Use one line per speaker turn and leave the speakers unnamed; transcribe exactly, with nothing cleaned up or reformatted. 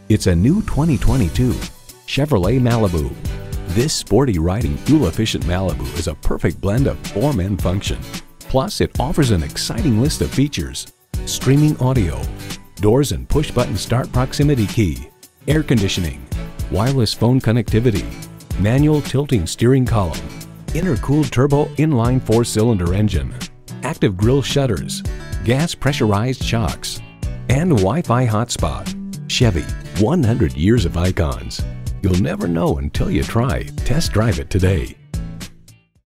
It's a new twenty twenty-two Chevrolet Malibu. This sporty riding, fuel-efficient Malibu is a perfect blend of form and function. Plus, it offers an exciting list of features: streaming audio, doors and push-button start proximity key, air conditioning, wireless phone connectivity, manual tilting steering column, intercooled turbo inline four-cylinder engine, active grille shutters, gas pressurized shocks, and Wi-Fi hotspot. Chevy, one hundred years of icons. You'll never know until you try. Test drive it today.